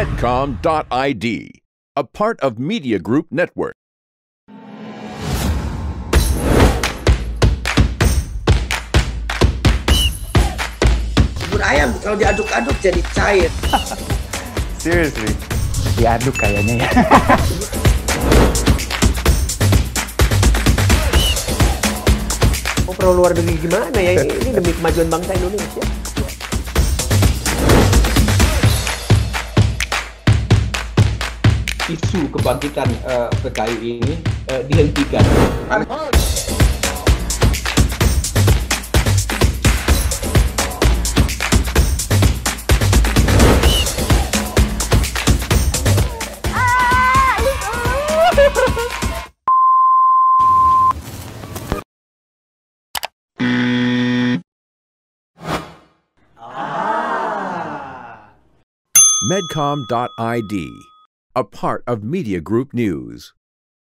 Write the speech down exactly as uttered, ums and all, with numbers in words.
Medcom dot I D, a part of Media Group Network. Bubur ayam kalau diaduk-aduk jadi cair. Seriously? Diaduk kayaknya ya. Oh, perlu luar negeri gimana ya? Ini demi kemajuan bangsa Indonesia. Isu kebangkitan uh, P K I ini uh, dihentikan. Medcom dot I D, a part of Media Group News.